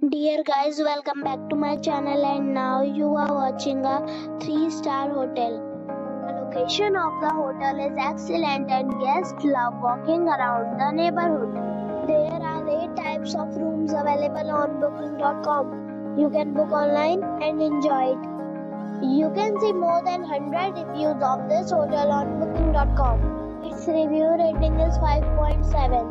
Dear guys, welcome back to my channel, and now you are watching a 3-star hotel. The location of the hotel is excellent and guests love walking around the neighborhood. There are 8 types of rooms available on booking.com. You can book online and enjoy it. You can see more than 100 reviews of this hotel on booking.com. Its review rating is 5.7,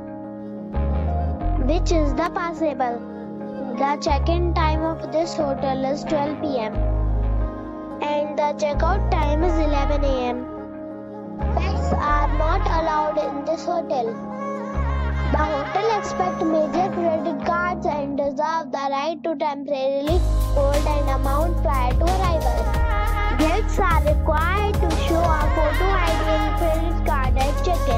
which is the passable. The check-in time of this hotel is 12 p.m. and the check-out time is 11 a.m. Pets are not allowed in this hotel. The hotel accepts major credit cards and reserves the right to temporarily hold an amount prior to arrival. Guests are required to show a photo ID and credit card at check-in.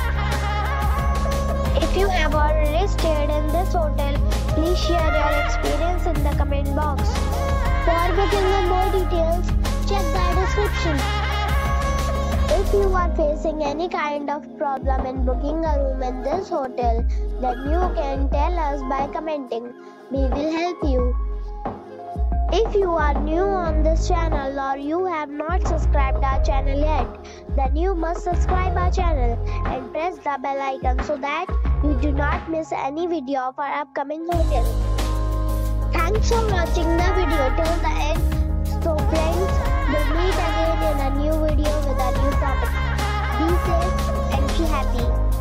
If you have already stayed in this hotel, please share your experience in the comment box. For booking and more details, check the description. If you are facing any kind of problem in booking a room in this hotel, then you can tell us by commenting. We will help you. If you are new on this channel or you have not subscribed our channel yet, then you must subscribe our channel and press the bell icon so that you do not miss any video of our upcoming hotel. Thanks for watching the video till the end. So friends, we'll meet again in a new video with a new property. Be safe and be happy.